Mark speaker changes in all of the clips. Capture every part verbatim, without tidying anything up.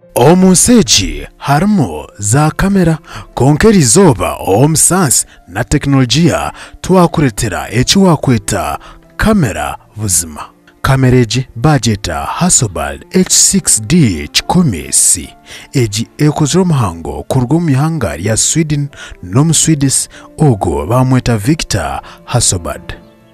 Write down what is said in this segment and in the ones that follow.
Speaker 1: Omunseji harimo za kamera konkera izoba omusansi na teknolojiya twakuretera eki wakweta kamera buzima. Kamera egi bageta Hasselblad H six D kikumi C. Egi ekozire omuhango kuruga omu ihanga rya Sweden n'omu Swedish ogwo bamweta Victor Hasselblad.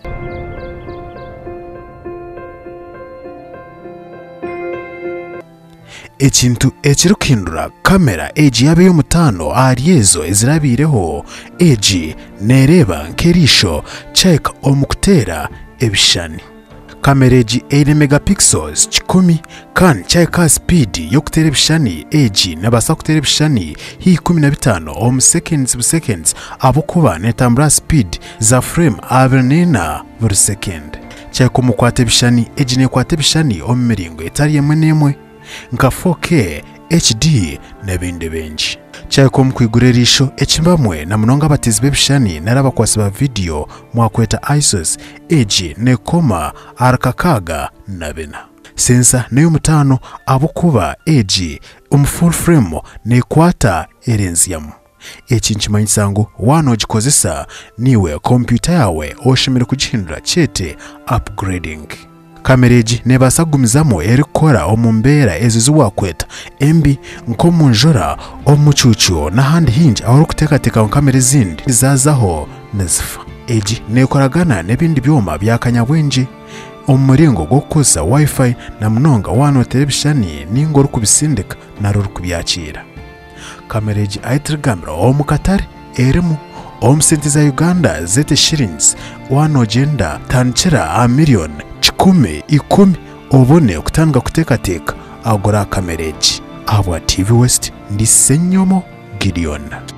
Speaker 1: Ekintu ekiri kuhindura kamera egi yabeyo mutano ahari ezo ezirabireho egi nereba nk'erisho kyahika omu kuteera ebishani. Kamera egi eine megapixels kikumi kandi kyahika speed y'okuteera ebishani egi nebasa kuteera ebishani hii kumi na bitano omu seconds bu seconds ahabwokuba netambura speed za frame abiri n'ena buri second. Kyahika omu kukwata ebishani egi nekwata ebishani omu miringo etari emwe n'emwe nka four K, H D n'ebindi bingi. Kyahika omu kwigura erisho ekibamwe na munonga abatezi b'ebishani nari abakwasi ba video mwakweta I S O S egi nekoma ahari kakaaga na bina. Sensa neyo mutano ahabwokuba egi omu full frame nekwata erenziyamu. Eki nkimanyisa ngu waana ogikozesa niwe kompyuta yawe oshemere kugihindura kyete upgrading. Kamera egi nebasa kugumizamu erikukora omu mbeera ezo ziwakweta embi nk'omu njora omu mucuucu n'ahandi hingi aho orikuteekateeka kamera ezindi zazaho nizifa. Egi nekoragana n'ebindi byoma bya kanyabwengye omu muringo gw'okukozesa wifi na munonga waana oteera ebishani ninga orikubisindika nari orikubyakira. Kamera egi ahi turigambira omu katare erimu omu sente za Uganda zete shillings waana ogyenda tandikira aha miliyoni kikumi ikumi obone okutandika kuteekateeka agura kamera egi. Ahabwa T V West ndi Senyomo Gideon.